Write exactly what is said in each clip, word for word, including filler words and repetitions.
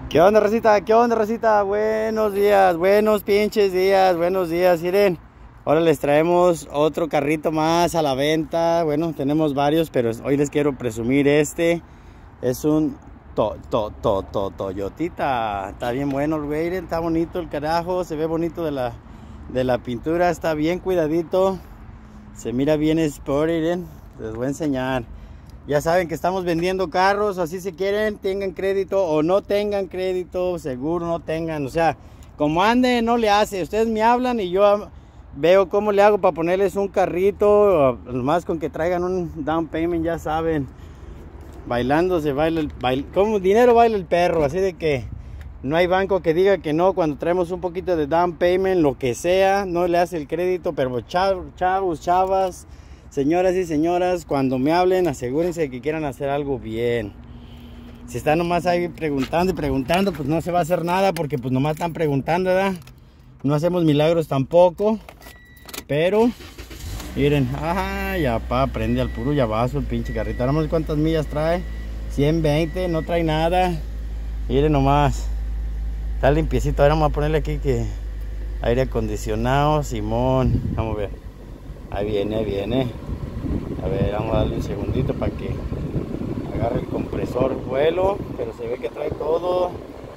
¿Qué onda, racita? ¿Qué onda, racita? Buenos días, buenos pinches días, buenos días, miren. Ahora les traemos otro carrito más a la venta. Bueno, tenemos varios, pero hoy les quiero presumir este. Es un to, to, to, to, Toyotita. Está bien bueno el güey, está bonito el carajo, se ve bonito de la, de la pintura, está bien cuidadito. Se mira bien sport, miren. Les voy a enseñar. Ya saben que estamos vendiendo carros, así si quieren, tengan crédito o no tengan crédito, seguro no tengan, o sea, como ande, no le hace. Ustedes me hablan y yo veo cómo le hago para ponerles un carrito, nomás con que traigan un down payment, ya saben. Bailando se baila el bail, como dinero baila el perro, así de que no hay banco que diga que no cuando traemos un poquito de down payment, lo que sea, no le hace el crédito, pero chavos, chavos, chavas. Señoras y señoras, cuando me hablen, asegúrense de que quieran hacer algo bien. Si están nomás ahí preguntando y preguntando, pues no se va a hacer nada, porque pues nomás están preguntando, ¿verdad? No hacemos milagros tampoco. Pero, miren, ay, ya pa, prende al puro llavazo el pinche carrito. Ahora vamos a ver cuántas millas trae. ciento veinte, no trae nada. Miren nomás. Está limpiecito. Ahora vamos a ponerle aquí que aire acondicionado, Simón. Vamos a ver. Ahí viene, ahí viene. A ver, vamos a darle un segundito para que agarre el compresor vuelo. Pero se ve que trae todo.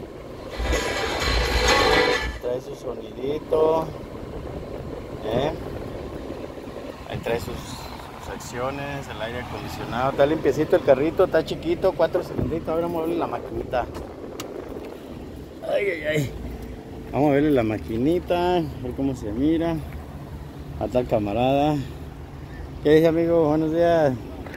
Trae su sonidito. ¿Eh? Ahí trae sus, sus acciones, el aire acondicionado. Está limpiecito el carrito, está chiquito, cuatro segunditos. Ahora vamos a verle la maquinita. Ay, ay, ay. Vamos a verle la maquinita, a ver cómo se mira. A tal camarada. ¿Qué dice, amigo? Buenos días.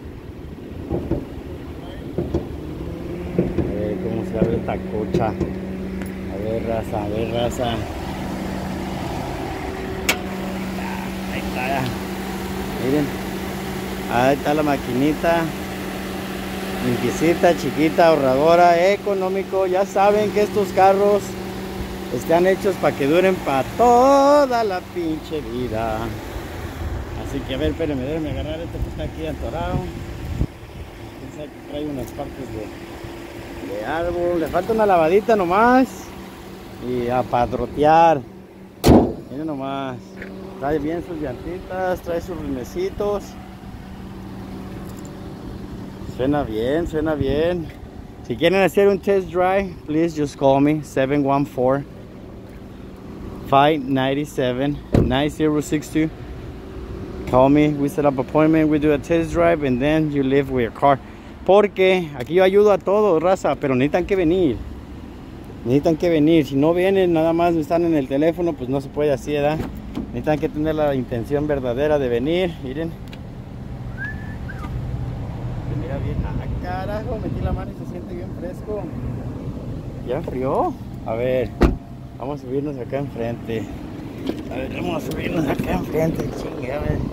A ver cómo se abre esta cocha. A ver, raza, a ver, raza. Ahí está ya. Miren. Ahí está la maquinita. Limpiecita, chiquita, ahorradora, económico. Ya saben que estos carros están hechos para que duren para toda la pinche vida. Así que a ver, espérenme, déjenme agarrar este que está aquí atorado. Piensa que trae unas partes de, de árbol. Le falta una lavadita nomás. Y a padrotear. Miren nomás. Trae bien sus llantitas, trae sus rimecitos. Suena bien, suena bien. Si quieren hacer un test drive, please just call me seven one four, five nine seven, nine zero six two. Call me, we set up appointment, we do a test drive and then you leave with your car. Porque aquí yo ayudo a todos, raza, pero necesitan que venir. Necesitan que venir. Si no vienen, nada más están en el teléfono, pues no se puede así, ¿verdad? Necesitan que tener la intención verdadera de venir. Miren. Se mira bien. Ah, carajo, metí la mano y se siente bien fresco. ¿Ya enfrió? A ver, vamos a subirnos acá enfrente. A ver, vamos a subirnos acá enfrente. Chingue, a ver.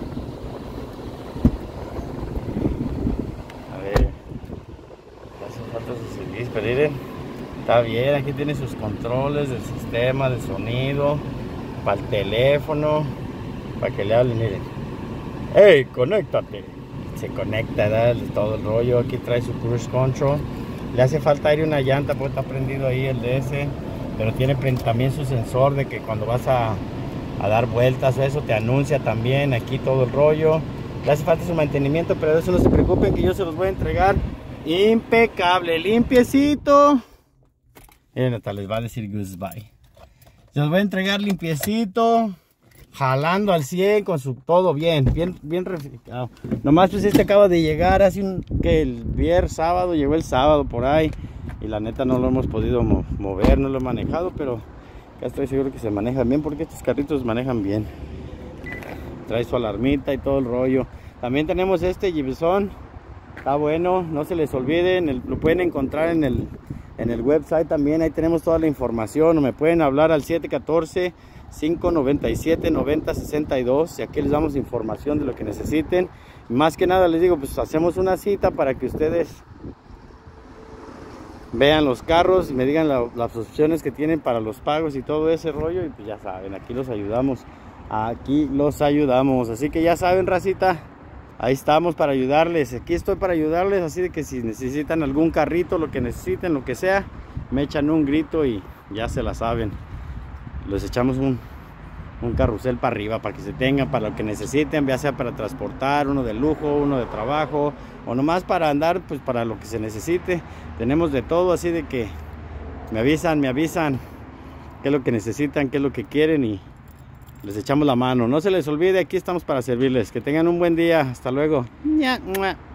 A ver. Ya hace falta subir, pero miren. Está bien, aquí tiene sus controles del sistema de sonido. Para el teléfono. Para que le hablen, miren. ¡Hey, conéctate! Se conecta, ¿verdad? Todo el rollo. Aquí trae su cruise control. Le hace falta aire una llanta, pues está prendido ahí el D S. Pero tiene también su sensor de que cuando vas a, a dar vueltas o eso te anuncia también aquí todo el rollo. Le hace falta su mantenimiento, pero de eso no se preocupen, que yo se los voy a entregar impecable, limpiecito. Miren, hasta les va a decir goodbye. Se los voy a entregar limpiecito, jalando al cien, con su todo bien, bien, bien refrigerado. Nomás pues este acaba de llegar hace un, que el viernes, sábado, llegó el sábado por ahí. Y la neta no lo hemos podido mo mover, no lo he manejado, pero ya estoy seguro que se manejan bien porque estos carritos manejan bien. Trae su alarmita y todo el rollo. También tenemos este Gibson, está bueno, no se les olviden, el, lo pueden encontrar en el, en el website también, ahí tenemos toda la información, o me pueden hablar al siete uno cuatro, cinco nueve siete, nueve cero seis dos y aquí les damos información de lo que necesiten. Más que nada les digo, pues hacemos una cita para que ustedes vean los carros y me digan la, las opciones que tienen para los pagos y todo ese rollo. Y pues ya saben, aquí los ayudamos. Aquí los ayudamos. Así que ya saben, racita, ahí estamos para ayudarles. Aquí estoy para ayudarles. Así de que si necesitan algún carrito, lo que necesiten, lo que sea, me echan un grito y ya se la saben. Les echamos un, un carrusel para arriba para que se tengan para lo que necesiten, ya sea para transportar, uno de lujo, uno de trabajo, o nomás para andar, pues para lo que se necesite. Tenemos de todo, así de que me avisan, me avisan qué es lo que necesitan, qué es lo que quieren y les echamos la mano. No se les olvide, aquí estamos para servirles. Que tengan un buen día. Hasta luego.